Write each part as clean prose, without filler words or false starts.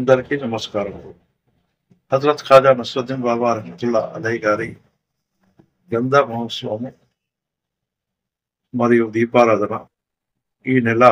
అందరికీ నమస్కారం. హజరత్ ఖాజా నస్రుద్దీన్ బాబా రహమతుల్లా అలై గారి గంధ మహోత్సవము మరియు దీపారాధన ఈ నెల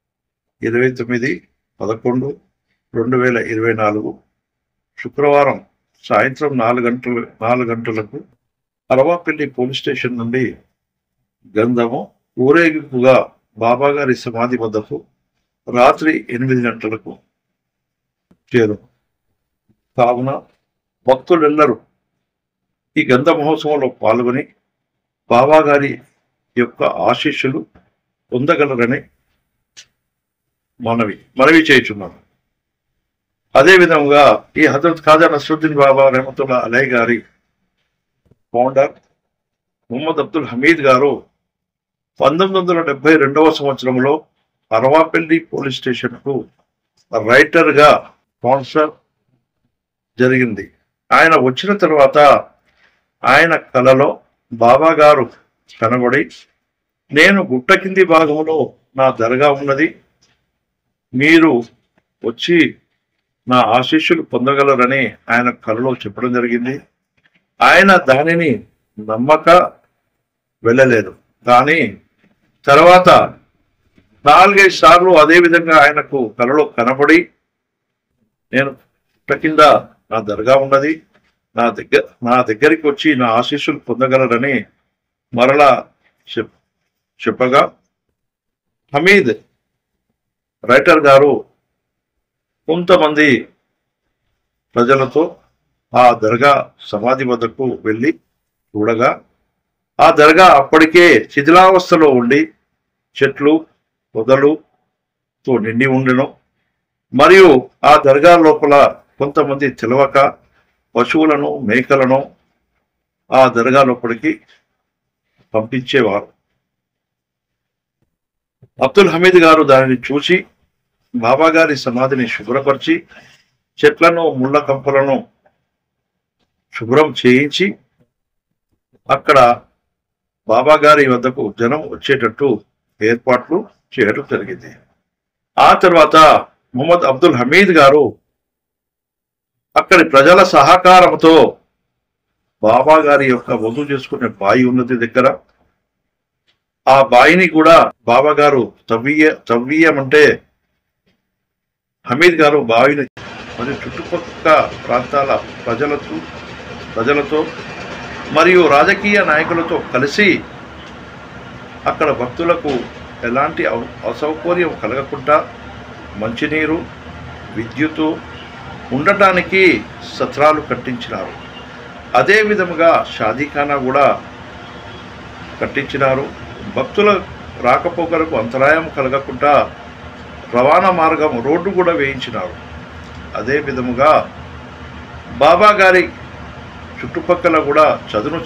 29/11/2024 శుక్రవారం సాయంత్రం 4 గంటలకు అరవాపల్లి పోలీస్ స్టేషన్ నుండి గంధము ఊరేగింపుగా బాబాగారి సమాధి వద్దకు రాత్రి 8 గంటలకు చేరు. కావున భక్తులెల్లరూ ఈ గంధ మహోత్సవంలో పాల్గొని బాబాగారి యొక్క ఆశీస్సులు పొందగలరని మనవి చేయుచున్నాను. అదేవిధంగా ఈ హజరత్ ఖాజా నస్రుద్దీన్ బాబా రహమతుల్లా అలై గారి ఫౌండర్ ముహమ్మద్ అబ్దుల్ హమీద్ గారు 1972వ సంవత్సరంలో అరవాపల్లి పోలీస్ స్టేషన్కు రైటర్గా స్పాన్సర్ జరిగింది. ఆయన వచ్చిన తర్వాత ఆయన కలలో బాబా గారు కనబడి, నేను గుట్ట కింది భాగంలో నా దర్గా ఉన్నది, మీరు వచ్చి నా ఆశీస్సులు పొందగలరని ఆయన కలలో చెప్పడం జరిగింది. ఆయన దానిని నమ్మక వెళ్ళలేదు. కానీ తర్వాత 4-5 సార్లు అదేవిధంగా ఆయనకు కలలో కనబడి, నేను గుట్ట కింద నా దర్గా ఉన్నది, నా దగ్గరికి వచ్చి నా ఆశీస్సులు పొందగలరని మరలా చెప్పగా, హమీద్ రైటర్ గారు కొంతమంది ప్రజలతో ఆ దర్గా సమాధి వద్దకు వెళ్ళి చూడగా, ఆ దర్గా అప్పటికే శిథిలావస్థలో ఉండి చెట్లు పొదలుతో నిండి ఉండెను. మరియు ఆ దర్గా లోపల కొంతమంది తెలవక పశువులను మేకలను ఆ దర్గా లోపలికి పంపించేవారు. అబ్దుల్ హమీద్ గారు దానిని చూసి బాబాగారి సమాధిని శుభ్రపరిచి చెట్లను ముళ్ళ కంపలను శుభ్రం చేయించి అక్కడ బాబాగారి వద్దకు జనం వచ్చేటట్టు ఏర్పాట్లు చేయడం జరిగింది. ఆ తర్వాత ముహమ్మద్ అబ్దుల్ హమీద్ గారు అక్కడి ప్రజల సహకారంతో బాబా గారి యొక్క వధువు చేసుకునే బావి ఉన్నది దగ్గర, ఆ బావిని కూడా బాబా గారు తవ్వీయమంటే హమీద్ గారు బావిని మరియు చుట్టుపక్కల ప్రాంతాల ప్రజలతో మరియు రాజకీయ నాయకులతో కలిసి అక్కడ భక్తులకు ఎలాంటి అసౌకర్యం కలగకుండా మంచినీరు, విద్యుత్తు ఉండటానికి సత్రాలు కట్టించినారు. అదే విధముగా షాదీఖానా కూడా కట్టించినారు. భక్తుల రాకపోకలకు అంతరాయం కలగకుండా రవాణా మార్గం రోడ్డు కూడా వేయించినారు. అదే విధముగా బాబా గారి చుట్టుపక్కల కూడా చదును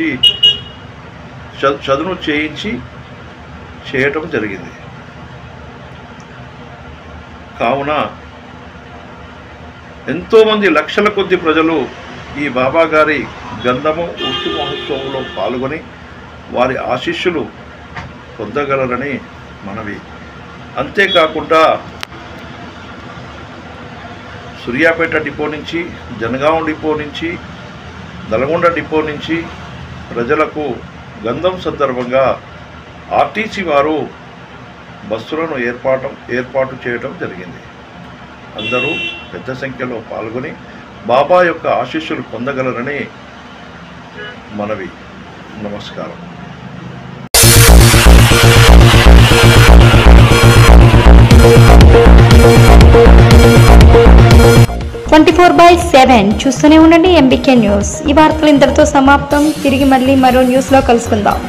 చేయించి చేయటం జరిగింది. కావున ఎంతోమంది లక్షల కొద్ది ప్రజలు ఈ బాబా గారి గంధము ఉర్సు మహోత్సవంలో పాల్గొని వారి ఆశీస్సులు పొందగలరని మనవి. అంతేకాకుండా సూర్యాపేట డిపో నుంచి, జనగాం డిపో నుంచి, నల్గొండ డిపో నుంచి ప్రజలకు గంధం సందర్భంగా ఆర్టీసీ వారు బస్సులను ఏర్పాటు చేయడం జరిగింది. అందరూ పెద్ద సంఖ్యలో పాల్గొని బాబా యొక్క ఆశీస్సులు పొందగలరని మనవి. నమస్కారం. 24/7 చూస్తూనే ఉండండి MBK న్యూస్. ఈ వార్తలు ఇంతటితో సమాప్తం. తిరిగి మళ్ళీ మరో న్యూస్లో కలుసుకుందాం.